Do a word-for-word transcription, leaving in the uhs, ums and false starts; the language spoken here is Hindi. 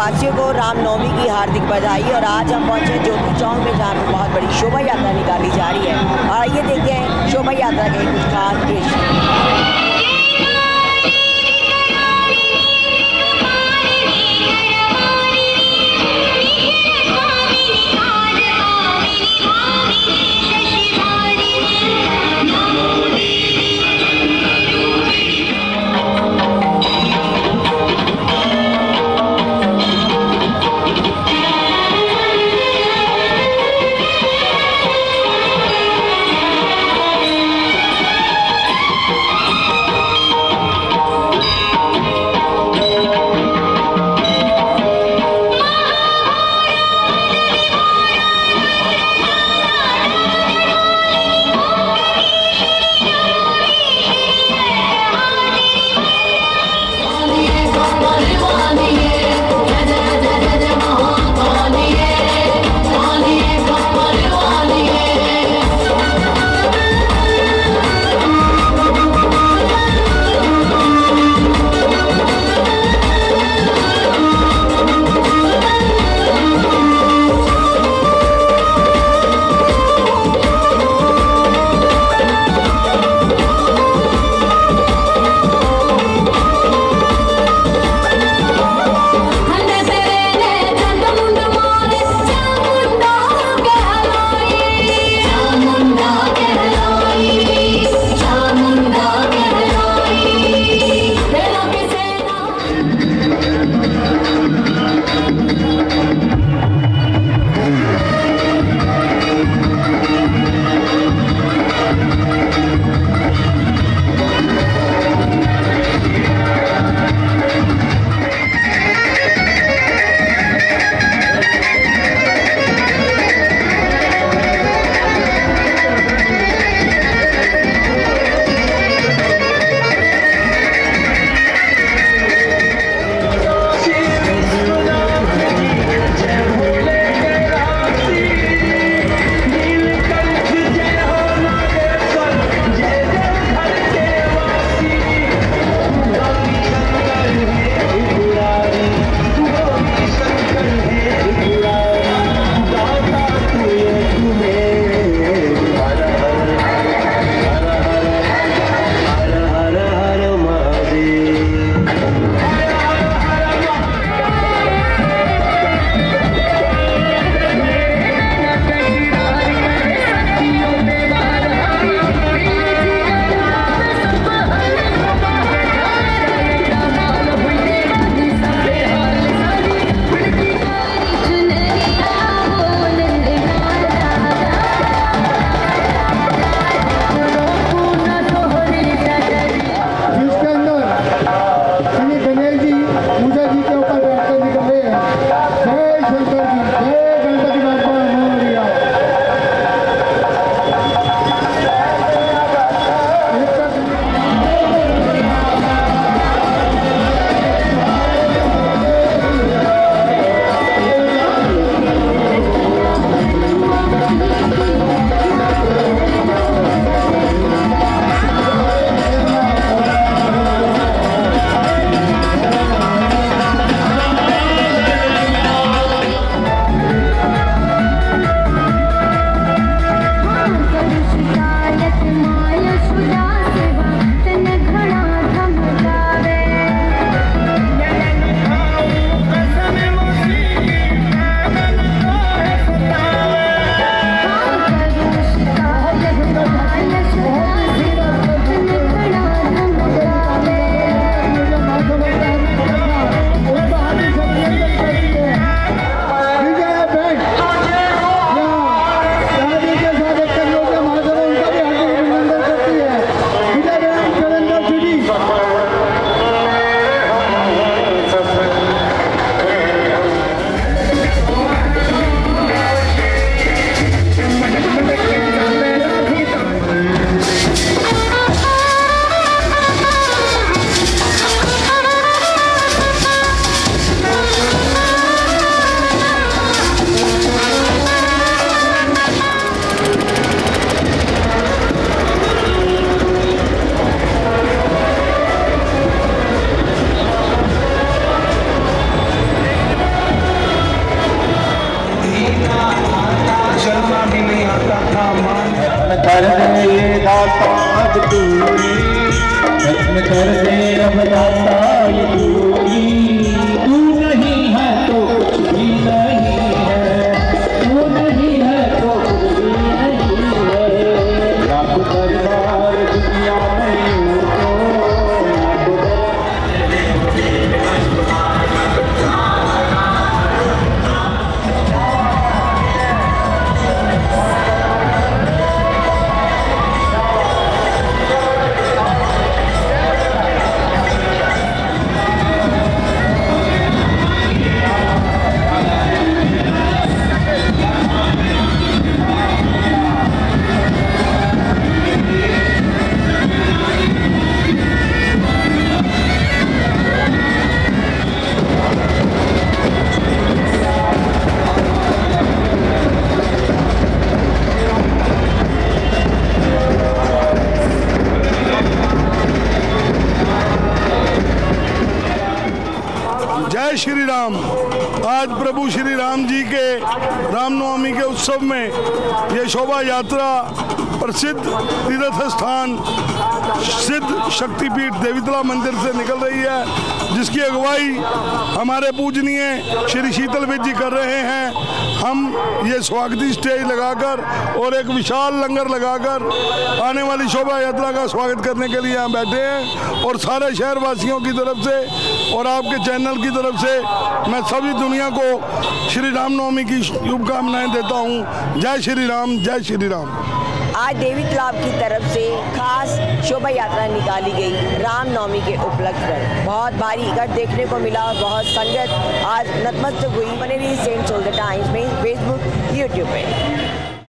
वासियों को रामनवमी की हार्दिक बधाई। और आज हम पहुंचे ज्योति चौक में, जहां पर बहुत बड़ी शोभा यात्रा निकाली जा रही है। और आइए देखते हैं शोभा यात्रा के कुछ खास दृश्य। कर दे रब दाता ये पूरी, तू नहीं है तो कुछ भी नहीं है, तू नहीं है तो कुछ भी नहीं है। लाख दरबार दुनिया में यूं तो लाख जय श्री राम। आज प्रभु श्री राम जी के रामनवमी के उत्सव में ये शोभा यात्रा प्रसिद्ध तीर्थ स्थान सिद्ध शक्तिपीठ देवीतला मंदिर से निकल रही है, जिसकी अगुवाई हमारे पूजनीय श्री शीतल विद जी कर रहे हैं। हम ये स्वागती स्टेज लगाकर और एक विशाल लंगर लगाकर आने वाली शोभा यात्रा का स्वागत करने के लिए यहाँ बैठे हैं, और सारे शहरवासियों की तरफ से और आपके चैनल की तरफ से मैं सभी दुनिया को श्री रामनवमी की शुभकामनाएं देता हूँ। जय श्री राम, जय श्री राम। आज देवी तालाब की तरफ से खास शोभा यात्रा निकाली गई रामनवमी के उपलक्ष्य पर। बहुत भारी इकट्ठ देखने को मिला और बहुत संगत आज नतमस्तक हुई। बने रही सेंट सोल्जर टाइम्स में फेसबुक यूट्यूब पे।